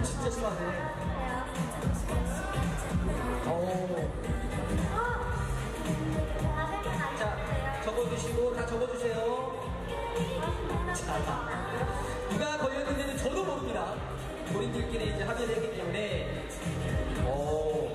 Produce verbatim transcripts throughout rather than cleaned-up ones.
진짜 심하네. 자, 적어주시고 다 적어주세요. 자, 누가 걸렸는지는 저도 모릅니다. 본인들끼리 이제 합의를 했기 때문에. 오.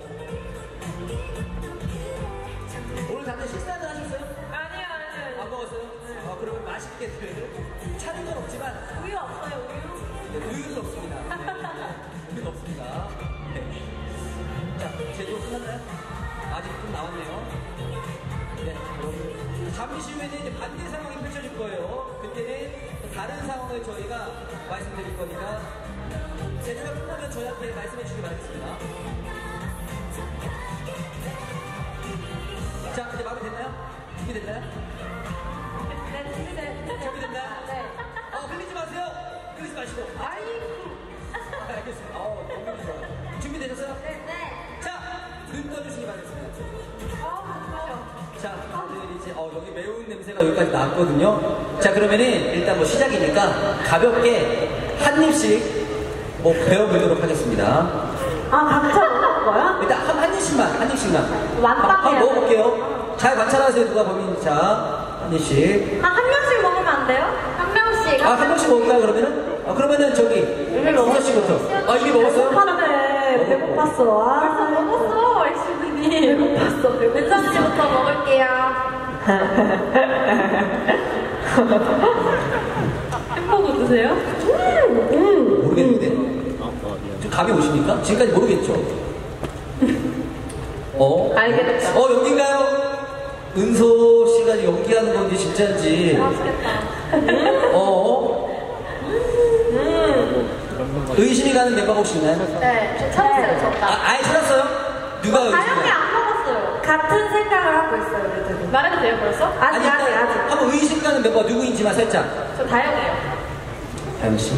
오늘 다들 식사는 하셨어요? 아니요, 아니요. 안 먹었어요? 네. 아, 그러면 맛있게 드려요. 차는 건 없지만 우유 없어요, 우유? 네, 우유는 없습니다. 네, 우유는 없습니다. 네. 자, 제조 끝났나요? 아직 좀 남았네요. 네, 여러분. 잠시 후에는 이제 반대 상황이 펼쳐질 거예요. 그때는 다른 상황을 저희가 말씀드릴 거니까 제조가 끝나면 저희한테 말씀해 주시기 바라겠습니다. 자, 이제 마무리됐나요? 준비됐나요? 네, 준비됐, 준비됐나요? 네. 어, 흘리지 마세요! 흘리지 마시고. 아이고. 아, 알겠습니다. 어, 너무 좋아요. 준비되셨어요? 네, 네. 자, 눈 떠주시기 바라겠습니다. 어, 잠시만요. 자, 다들 이제, 어, 여기 매운 냄새가 여기까지 나왔거든요. 자, 그러면은 일단 뭐 시작이니까 가볍게 한 입씩 뭐 배워보도록 하겠습니다. 아, 각자 먹을 거야? 일단 한, 한 입씩만, 한 입씩만. 완빵이야. 한번 먹어볼게요. 잘 관찰하세요, 누가 범인. 자, 한 입씩. 아, 한 명씩 먹으면 안 돼요? 한 명씩. 아, 한 명씩 먹을까요, 그러면은? 아, 그러면은 저기, 수서 씨부터. 아, 이미 먹었어요? 배고팠네. 배고팠어. 아, 벌써 먹었어, 엑시분이. 배고팠어, 배고팠어. 은정 씨부터 먹을게요. 햄버거 드세요? 음, 음. 모르겠는데? 좀 감이 오십니까? 지금까지 모르겠죠? 어? 알겠죠. 어, 여긴가요? 은소 씨가 연기하는 건지 진짜인지. 맛있겠다. 어? 음. 의심이 가는 멤버가 혹시 있나요? 네, 저 찾았어요, 정답. 아, 아예 찾았어요? 누가 의심이 다영이 가요? 안 먹었어요. 같은 생각을 하고 있어요, 요즘. 말해도 돼요, 벌써? 아직, 아니, 아직, 일단 아직. 한번 의심 가는 멤버가 누구인지만 살짝. 저 다영이에요. 다영 씨.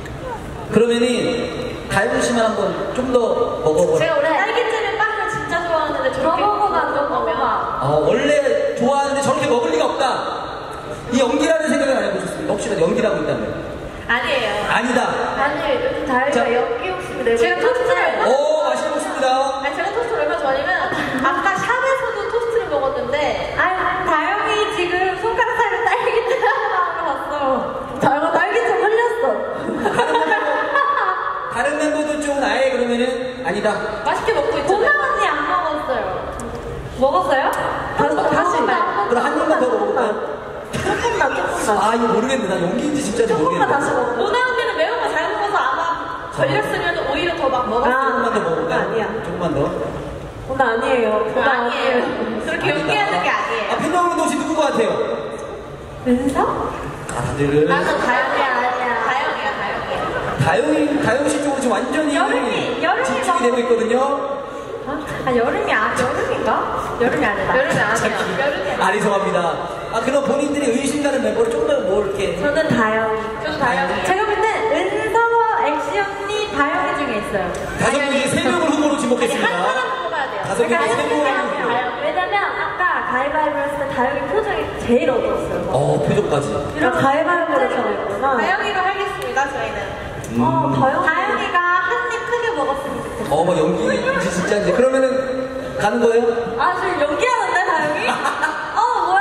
그러면은 다영 씨만 한번 좀 더 먹어보라. 제가 원래 딸기잼 빵을 진짜 좋아하는데 저렇게 먹어봐, 좀 먹어봐. 어, 원래 좋아하는데 저렇게 먹을 리가 없다. 이 연기라는 생각을 안 해보셨습니까? 혹시나 연기라고 있다면? 아니에요. 아니다. 아니, 요즘 다영이가 자. 연기 욕심이 내고 제가 토스트를 오, 맛있게 먹습니다. 아니, 제가 토스트를 얼마 전이면 아까 샵에서도 토스트를 먹었는데 아니, 다영이 지금 손가락 사이로 딸기잼 하나 봤어. 다영아 딸기잼 흘렸어. 다른 멤버들 쪽은 아예 그러면은 아니다. 맛있게 먹고 있죠. 보나 언니 안 먹었어요. 먹었어요? 다시, 다시 말. 그럼 한 입만 더 먹을까요? 조금만, 조금만. 아, 이거 모르겠네. 나 연기인지 진짜인지 모르겠네. 다시 먹어. 보나 언니는 매운 거 잘 먹어서 아마 걸렸으면 오히려 더 막 먹었을 아, 조금만 더 거예요. 먹을까요? 아니야. 조금만 더. 보나 아니에요. 보나 아니에요. 그렇게 연기하는 게 아니에요. 아, 팬여러분 혹시 누구 것 같아요? 은서? 아, 다들. 나는 다영이야, 아니야. 다영이야, 다영이야. 다영이, 다영 씨 쪽으로 지금 완전히 여름이, 여름이 집중이 먹어. 되고 있거든요. 아, 여름이 아, 여름인가? 여름이 아니다. 여름이 아니야. 여름이 아니야. 아리송합니다. 아, 그럼 본인들이 의심 가는 멤버를 조금 더 뭐 이렇게. 저는 다영이. 저도 다영이. 제가 볼 때 은서, 엑시 언니, 다영이 중에 있어요. 다섯 명이 세 명을 후보로 지목했습니다. 한 사람 뽑아야 돼요. 다섯 명이 세 명을 후보로. 왜냐면 아까 가위바위보 했을 때 다영이 표정이 제일 어두웠어요. 어, 표정까지. 이런 가위바위보를 정했구나. 다영이로 하겠습니다, 저희는. 음. 어, 다영. 다영이가 한 입 크게 먹었으면 좋겠어요. 어, 막 연기인지 진짜인지. 그러면은 가는 거예요? 아, 지금 연기하는데, 다영이? 어, 뭐야?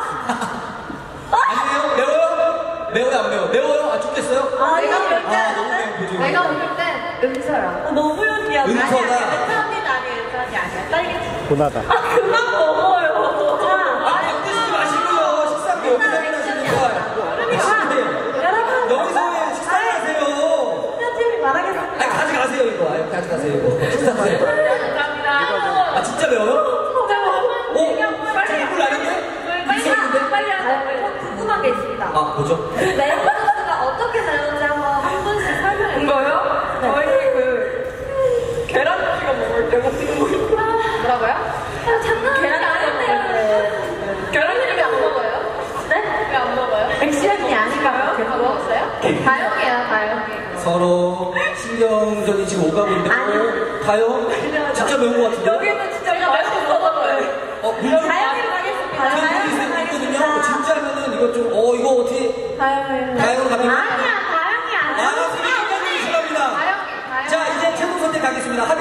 아니에요? 매워요? 매워요, 안 매워? 매워요? 아, 죽겠어요? 아, 내가 볼 때, 아, 너무 매운 표정이네. 내가 볼 때, 은서야. 어, 너무 연기야. 은서가. 아니야, 은서 언니는 아니에요, 은서 언니 아니야. 딸기. 보나다. 아, 그만 먹어요. 아, 밥 드시지 마시고요. 식사비 여기서 하시는 거. 여러분. 여기서 왜 식사를 하세요? 편집이 말하겠습니다. 아니, 가져가세요, 이거. 아유, 가져가세요, 이거. 식사하세요. 감사합니다. 아, 진짜 매워요? 어? 빨리 물 나는데? 빨리 하, 빨리 하자. 궁금한 게 있습니다. 아, 뭐죠? 레몬 소스가 어떻게 나오는지 한번 한 분씩 설명해 주세요. 이거요? 네. 저희 그 계란 찍어 먹을 때 먹는 거. 뭐라고요? 아, 장난 계란 아닌데요. 계란 이름이 안 먹어요? 네? 왜 안 먹어요? 액션이 아닌가요? 아, 먹었어요? 다영이야, 다영이. 서로 신경전이 지금 오가고 있는데. 아니요. 다요? 진짜 매운 것 같은데? 여기는 진짜 매운 거 먹어요. 어, 물론. 다영이로 하겠습니다. 다영이 있거든요. 진짜 하면은 이거 좀, 어, 이거 어떻게. 다영이. 다영으로 갑니까? 아니야, 다영이 아니야. 아, 소리까지 싫어합니다. 다영이, 다영이. 자,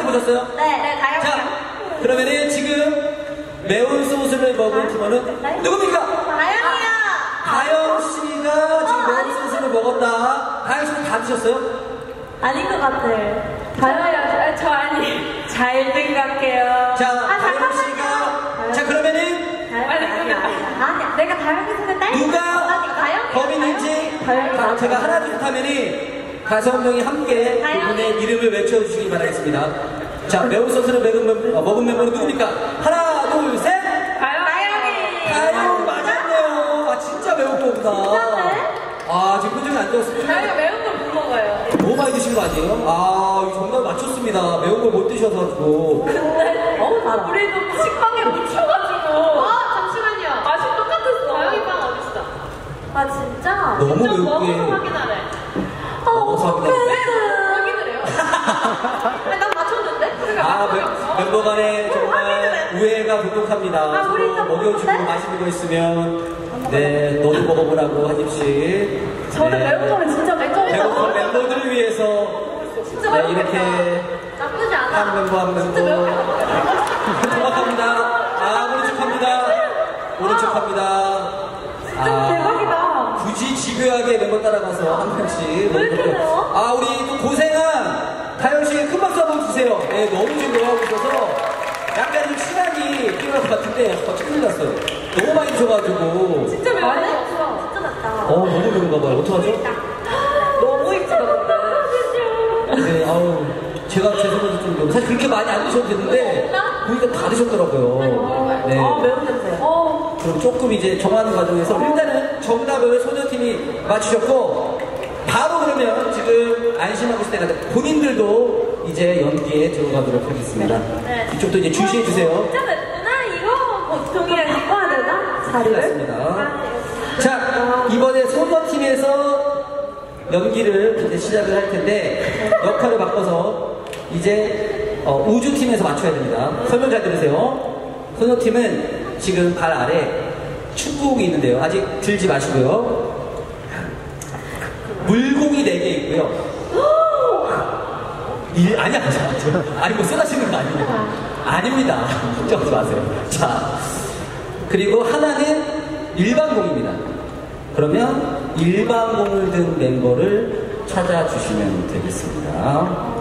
보셨어요? 네, 네, 다영. 자, 그러면은 지금 매운 소스를 먹은 팀원은 누굽니까? 다영이야. 다영 씨가 지금 매운 소스를 먹었다. 다영 씨는 다 드셨어요? 아닌 것 같아. 다영이야, 저 아니. 잘 생각해요. 자, 아, 다영 씨가 자 그러면은 아니야. 아니야. 내가 다영이 손에 딸. 누가 다영이. 범인인지 다영이. 제가 하나 둘 하면은 다섯 명이 함께 그분의 이름을 외쳐주시기 바라겠습니다. 자, 매운 소스를 먹은, 멤- 어, 먹은 멤버는 누굽니까? 하나, 둘, 셋! 다영이. 다영 맞았네요. 아, 진짜 매운 거구나. 아, 지금 표정이 안 좋았습니다. 다영이가 매운 걸 못 먹어요. 너무 많이 드신 거 아니에요? 아, 이 정답 맞췄습니다. 매운 걸 못 드셔가지고. 근데 어우 달아. 우리도 식빵에 묻혀가지고. 아 잠시만요. 맛이 똑같았어. 다영이 빵 어딨어? 아 진짜? 너무 직접 매운 먹어서 게- 확인하래. 먹어서 확인하래. 왜 확인을 해요? 아니, 난 맞췄는데? 그러니까 아, 맞춘 게 멤- 없어. 멤버 간에 정말 우애가 부족합니다. 아, 우리 서로 다 먹여주고 먹었는데? 맛있는 거 있으면 네, 너도 먹어보라고 한 입씩. 저는 네. 매운 거는 진짜 매운 배고픈 멤버들을 위해서 진짜 네, 매운 이렇게 나쁘지 않아. 한 멤버 한 진짜 멤버 매운 거. 고맙습니다. 아, 오른쪽합니다. 오른쪽합니다. 아, 대박이다. 굳이 집요하게 멤버 따라가서 한 명씩. 왜 이렇게 매워? 아, 우리 또 고생한 다영 씨의 큰 박수 한번 주세요. 네, 너무 지금 노하고 있어서 약간 좀 시간이 필요할 것 같은데 어, 큰일 났어요. 너무 많이 드셔가지고. 진짜 매워. 아니 없어. 진짜 맵다. 어, 너무 매운가 봐요. 어떡하죠? 너무 이쁘다 근데. 네, 아우, 제가 죄송해서 좀 매워. 사실 그렇게 많이 안 드셔도 되는데 보니까 다 드셨더라고요. 네. 아 매운 냄새. 어. 그럼 조금 이제 정하는 과정에서 일단은 정답을 소녀팀이 맞추셨고 바로 그러면 지금 안심하고 있을 때가 본인들도 이제 연기에 들어가도록 하겠습니다. 네. 이쪽도 이제 주시해 주세요. 진짜 맵구나. 이거 보통이랑 이거 해야 되나? 자리를? 맞습니다. 자, 이번에 소녀팀에서 연기를 이제 시작을 할 텐데 역할을 바꿔서 이제 어, 우주팀에서 맞춰야 됩니다. 설명 잘 들으세요. 소녀팀은 지금 발 아래 축구공이 있는데요. 아직 들지 마시고요. 물공이 네 개 있고요. 일, 아니야, 아니야. 아니, 뭐 쏟아지는 거 아니에요. 아닙니다. 걱정하지 마세요. 자, 그리고 하나는 일반 공입니다. 그러면 일반 공을 든 멤버를 찾아주시면 되겠습니다.